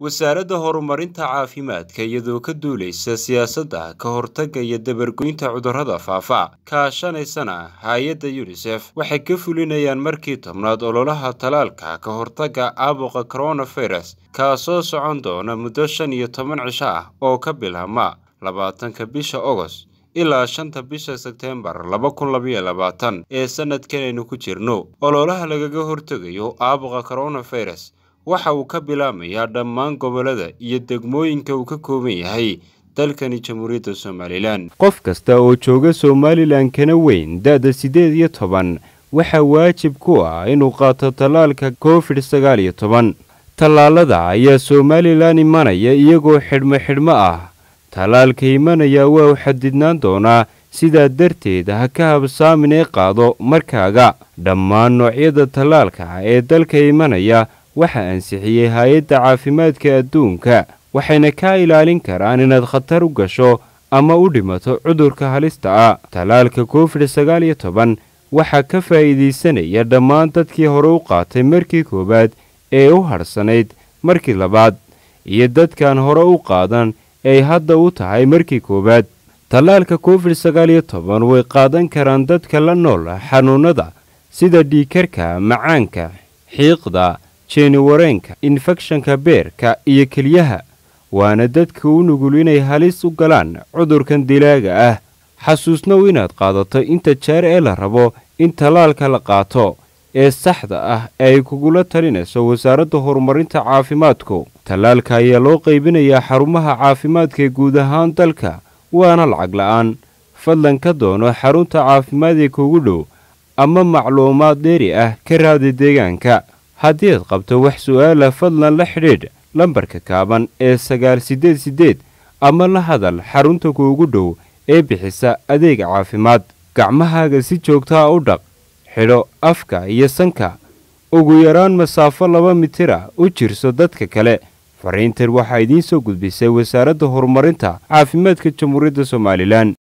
wasaaradda horumarinta caafimaadka iyadoo ka duuleysa siyaasadda ka hortagga iyo dabargoynta cudurrada faafa kaashanaysana hay'adda UNICEF waxay ka fulinayaan markii tobnaad ololaha talaalka ka hortagga caabuqa coronavirus kaasoo socon doona muddo 15 cisho ah oo ka bilaabma 20 bisha August ilaa 5 bisha September 2022 ee sanadkan aynu ku jirno. Ololaha lagaga hortagayo caabuqa coronavirus waxa uu ka bilaabmayaa dhammaan gobolada iyo degmooyinka uu ka kooban yahay dalkani Jamhuuriyadda Soomaaliland. Qof kasta oo jooga Soomaaliland kana weyn da'da 18 waxa waajib ku ah inuu qaato talaalka COVID-19. Talaalada ayaa Soomaaliland imanaya iyagoo xidhmo ah. Talaalka imanaya waa xadidnaan doona sida darteed ha ka habsaamin qaado markaaga. Dhammaan noocyada talaalka ee dalka imanaya waxa ansixiyay hay'adda caafimaadka adduunka waxayna ka ilaalin karaan inaad khatar u gasho ama u dhimato cudurka halista ah. Talaalka COVID-19 waxa ka faa'iideysanaya dhammaan dadkii hore u qaatay markii koobaad ee u harsanayd markii labaad iyo dadkan hore u qaadan ay hadda u tahay markii koobaad. Talaalka COVID-19 way qaadan karaan dadka la nool xanuunada sida dhiigkarka, macaanka, xiiqda, wareenka, infekshanka beerka iyo kelyaha, waana dadka u nugul inay halis u galaan cudurkan dilaaga ah. Xasuusnow inaad qaadato inta jeer ee la rabo in talaalka la qaato ee saxda ah ay kugula talinayso wasaaradda horumarinta caafimaadku. Talaalka ayaa loo qaybinayaa xarumaha caafimaadka guud ahaan dalka waana lacag la'aan. Fadlan ka doono xarunta caafimaad ee kugu dhow ama macluumaad dheeri ah ka raadi deegaanka. haddii aad qabto wax su'aal fadlan la xidhiidh lambarka kaaban ee 988 ama la hadal xarunta kuugu dhow ee bixisa adeeg caafimaad. Gacmahaaga si joogto ah u dhaq, xidho afka iyo sanka, ugu yaraan masaafo 2 mitir u jirso dadka kale. Fariintan waxaa idiin soo gudbisay wasaaradda horumarinta caafimaadka Jamhuuriyadda Soomaaliland.